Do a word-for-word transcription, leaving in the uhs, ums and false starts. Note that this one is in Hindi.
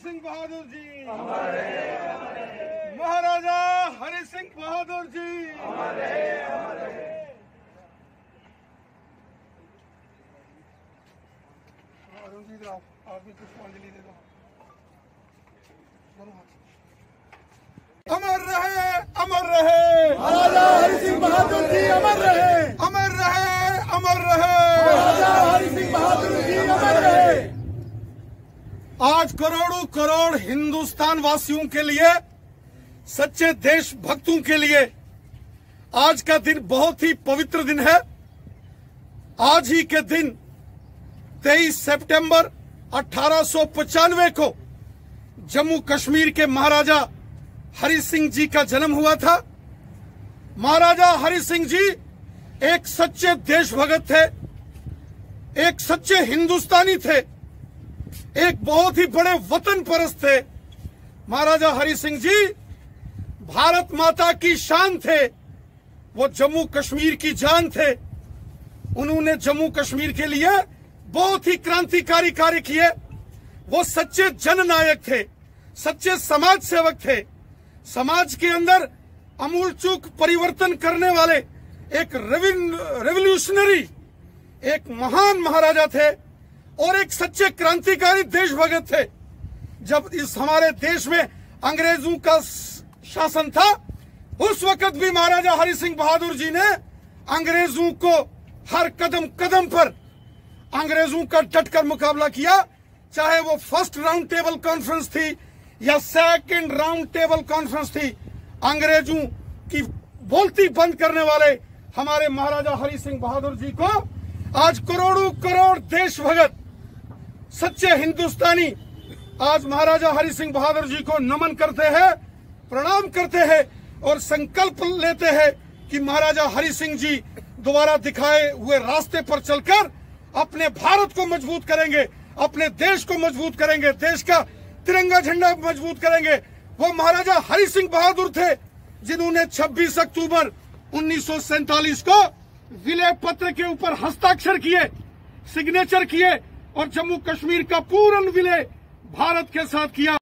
सिंह बहादुर जी, महाराजा हरि सिंह बहादुर जी। अरुण जी आप आप भी पुष्पांजलि दे दो। अमर रहे, अमर रहे महाराजा हरि सिंह बहादुर जी, अमर रहे, अमर रहे, अमर रहे महाराजा हरि सिंह बहादुर जी, अमर रहे। आज करोड़ों करोड़ हिंदुस्तान वासियों के लिए, सच्चे देशभक्तों के लिए आज का दिन बहुत ही पवित्र दिन है। आज ही के दिन तेईस सितंबर अठारह सौ पचानवे को जम्मू कश्मीर के महाराजा हरि सिंह जी का जन्म हुआ था। महाराजा हरि सिंह जी एक सच्चे देशभक्त थे, एक सच्चे हिंदुस्तानी थे, एक बहुत ही बड़े वतन परस्त थे। महाराजा हरि सिंह जी भारत माता की शान थे, वो जम्मू कश्मीर की जान थे। उन्होंने जम्मू कश्मीर के लिए बहुत ही क्रांतिकारी कार्य किए। वो सच्चे जननायक थे, सच्चे समाज सेवक थे, समाज के अंदर अमूलचूक परिवर्तन करने वाले एक रेवोल्यूशनरी, एक महान महाराजा थे और एक सच्चे क्रांतिकारी देशभक्त थे। जब इस हमारे देश में अंग्रेजों का शासन था, उस वक्त भी महाराजा हरि सिंह बहादुर जी ने अंग्रेजों को हर कदम कदम पर अंग्रेजों का डटकर मुकाबला किया। चाहे वो फर्स्ट राउंड टेबल कॉन्फ्रेंस थी या सेकंड राउंड टेबल कॉन्फ्रेंस थी, अंग्रेजों की बोलती बंद करने वाले हमारे महाराजा हरि सिंह बहादुर जी को आज करोड़ों करोड़ देशभक्त, सच्चे हिंदुस्तानी आज महाराजा हरि सिंह बहादुर जी को नमन करते हैं, प्रणाम करते हैं और संकल्प लेते हैं कि महाराजा हरि सिंह जी दोबारा दिखाए हुए रास्ते पर चलकर अपने भारत को मजबूत करेंगे, अपने देश को मजबूत करेंगे, देश का तिरंगा झंडा मजबूत करेंगे। वो महाराजा हरि सिंह बहादुर थे जिन्होंने छब्बीस अक्टूबर उन्नीस सौ सैंतालीस को विलय पत्र के ऊपर हस्ताक्षर किए, सिग्नेचर किए और जम्मू कश्मीर का पूर्ण विलय भारत के साथ किया।